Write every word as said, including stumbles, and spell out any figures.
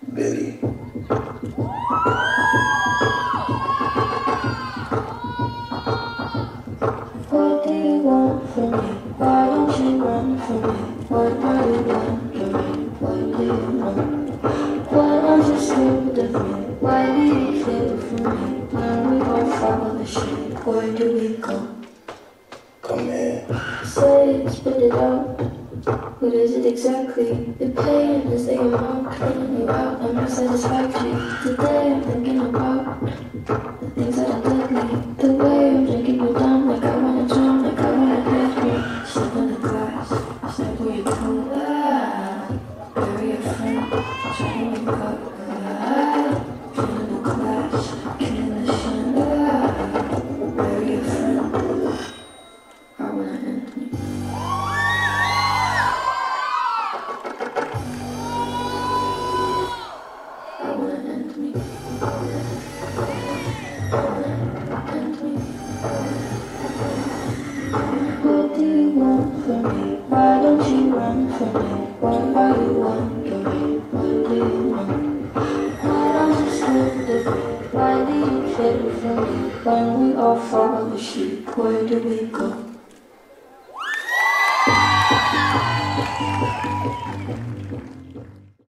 Billy. What do you want from me? Why don't you run from me? What are you wondering? What do you know? Why don't you stay with me? Why do you feel for me? When we all follow the sheep, where do we go? Come here. Say it, spit it out. What is it exactly? The pain is the amount cleaning you out. I'm not satisfactory. Today I'm thinking about the things that are deadly. The way I'm drinking you down, like I wanna drown, like I wanna hit me. Step on the glass, step where you go. Ah, bury a friend, trying to wake up. Ah, feeling the clash, killing the shine. Ah, bury a friend. I wanna end me. I wanna end me. I wanna end me. What do you want from me? Why don't you run from me? What are you wondering? What do you know? Why don't you stay with me? Why do you feel for me? When we all follow the sheep, where do we go?